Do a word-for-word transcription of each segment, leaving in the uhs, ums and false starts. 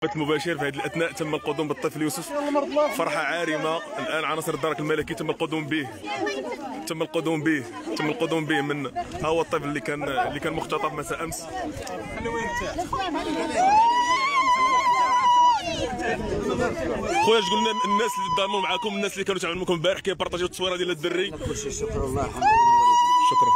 بث مباشر في هذه الاثناء تم القدوم بالطفل يوسف، فرحه عارمه. الان عناصر الدرك الملكي تم القدوم به تم القدوم به تم القدوم به من ها هو الطفل اللي كان اللي كان مختطف مساء امس. خويا تقول لنا الناس اللي ضاموا معاكم، الناس اللي كانوا تعاونوا معكم البارح كيبارطاجيو التصويره ديال الدري. شكرا الله يرحمه. شكرا.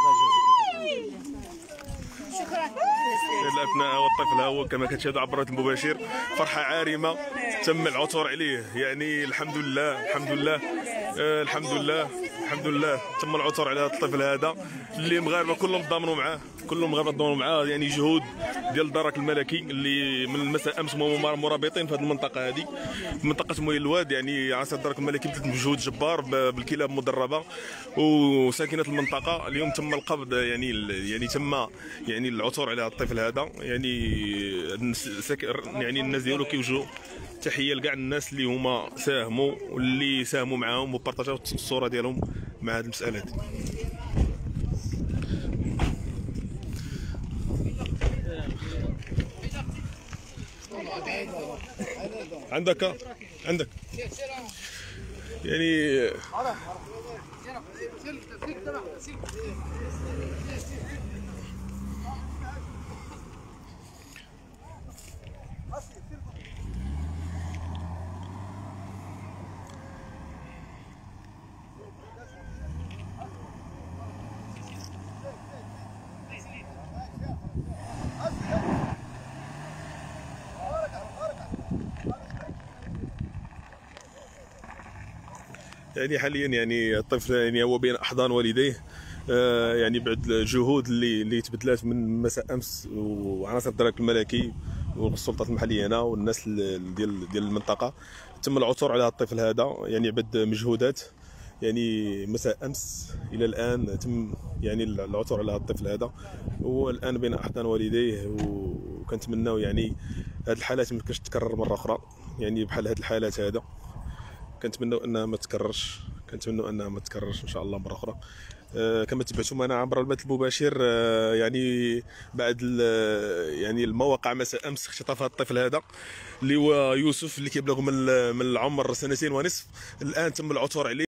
الاثناء والطفل ها هو كما كتشاهدوا عبر البث المباشر، فرحه عارمه تم العثور عليه. يعني الحمد لله الحمد لله آه الحمد لله الحمد لله تم العثور على هذا الطفل هذا اللي المغاربه كلهم تضامنوا معاه كلهم المغاربه تضامنوا معاه. يعني جهود ديال الدرك الملكي اللي من المساء امس هما مرابطين في هذه المنطقه هذه منطقه مويه الواد. يعني عناصر الدرك الملكي بدات بجهود جبار بالكلاب مدربه وساكنه المنطقه. اليوم تم القبض يعني يعني تم يعني العثور على هذا الطفل هذا. يعني يعني الناس ديالو كيوجهوا تحيه لكاع الناس اللي هما ساهموا واللي ساهموا معاهم وبارطاجاو الصوره ديالهم مع هذه المساله دي. عندك عندك يعني يعني حاليا يعني الطفل يعني هو بين احضان والديه. آه يعني بعد الجهود اللي اللي تبدلات من مساء امس وعناصر الدرك الملكي والسلطات المحليه هنا والناس ديال ديال المنطقه تم العثور على الطفل هذا. يعني بعد مجهودات يعني مساء امس الى الان تم يعني العثور على الطفل هذا. هو الان بين احضان والديه وكنتمناو يعني هذه الحالات ما تكونش تتكرر مره اخرى. يعني بحال هذه الحالات هذا كنتمناو انها ما تكررش كنتمناو انها ما تكررش ان شاء الله مره اخرى. آه كما تبعتم معنا عبر البث المباشر. آه يعني بعد يعني المواقع مساء امس اختطاف هذا الطفل هذا اللي هو يوسف اللي كيبلغ من من العمر سنتين ونصف. الان تم العثور عليه.